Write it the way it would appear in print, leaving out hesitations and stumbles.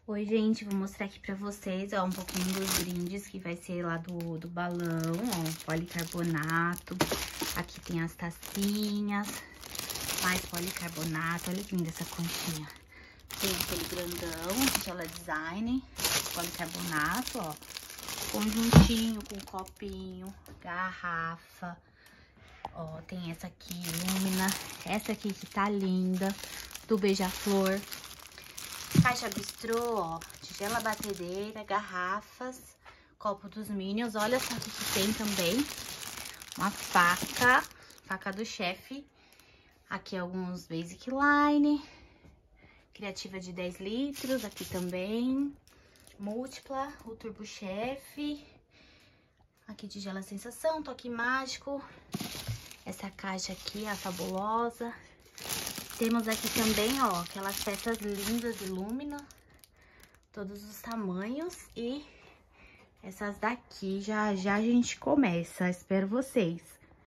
Oi, gente, vou mostrar aqui pra vocês, ó, um pouquinho dos brindes que vai ser lá do balão, ó, policarbonato. Aqui tem as tacinhas, mais policarbonato, olha que linda essa conchinha. Tem aquele grandão, tigela design, policarbonato, ó, conjuntinho com copinho, garrafa. Ó, tem essa aqui, Lumina, essa aqui que tá linda, do Beija-Flor. Caixa bistrô, ó, tigela batedeira, garrafas, copo dos Minions. Olha só o que tem também. Uma faca do chefe. Aqui alguns Basic Line. Criativa de 10 litros, aqui também. Múltipla, o Turbo Chef. Aqui tigela sensação, toque mágico. Essa caixa aqui, a fabulosa. Temos aqui também, ó, aquelas peças lindas de Lumina, todos os tamanhos. E essas daqui, já já a gente começa, espero vocês.